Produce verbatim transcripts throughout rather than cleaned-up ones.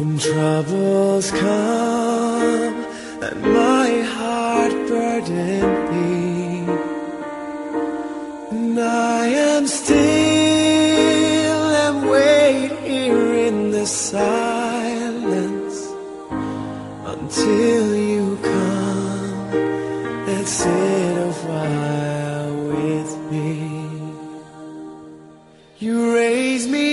When troubles come and my heart burden be, and I am still and wait here in the silence until you come and sit a while with me. You raise me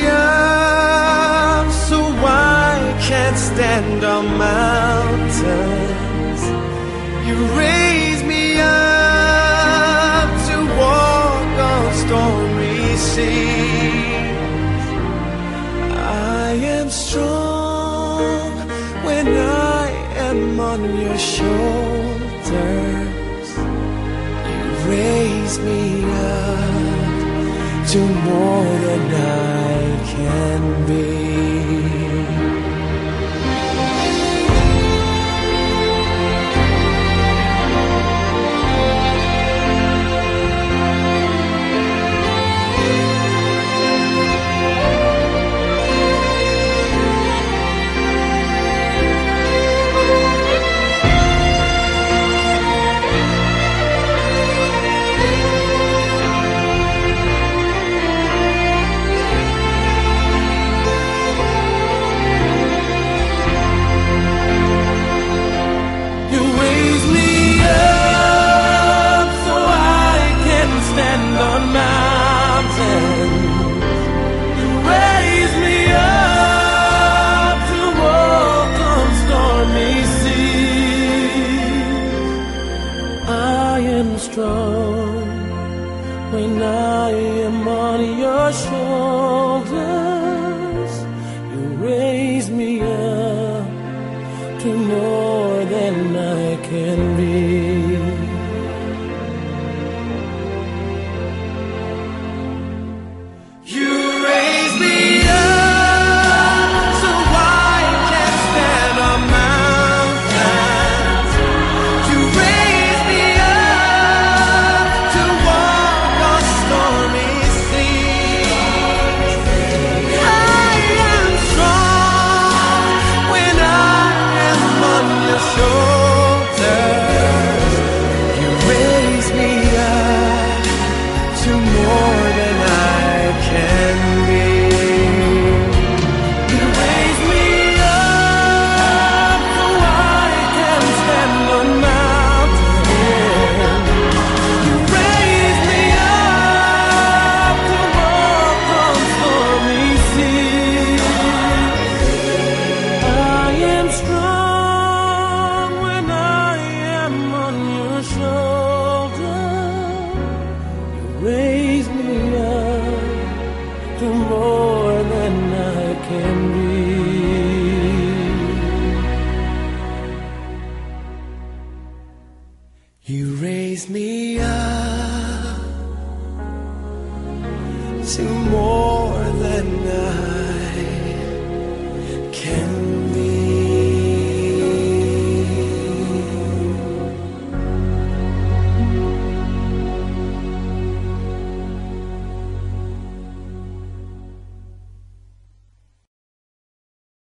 up so I can't stand on mountains. You raise me up to walk on stormy seas. I am strong when I am on your shoulders. You raise me up to more than I can be.